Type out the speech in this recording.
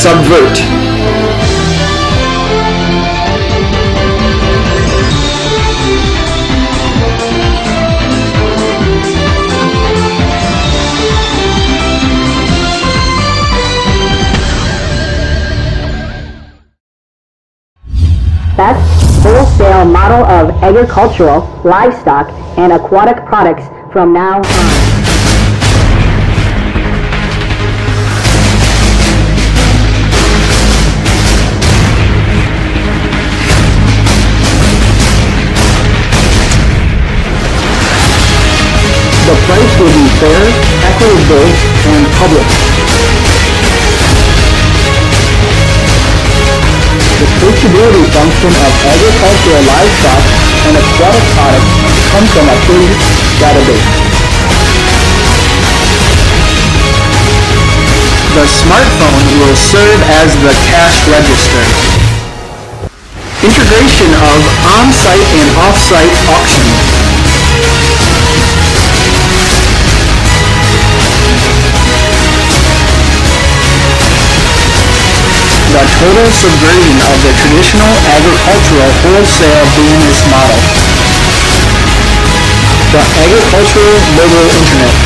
subvert. Best wholesale model of agricultural, livestock, and aquatic products from now on. The price will be fair, equitable, and public. The traceability function of agricultural livestock and aquatic products come from a big database. The smartphone will serve as the cash register. Integration of on-site and off-site auctions. The total subversion of the traditional agricultural wholesale business model. The agricultural mobile internet.